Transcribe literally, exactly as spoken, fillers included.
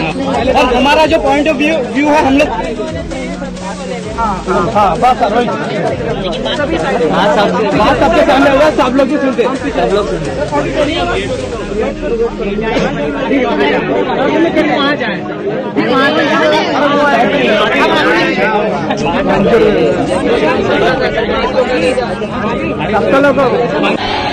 और हमारा जो पॉइंट ऑफ व्यू व्यू है हम लोग हाँ बस सर वही बात सबके सामने होगा, सब लोग भी सुनते सब लोग सुनते सब लोग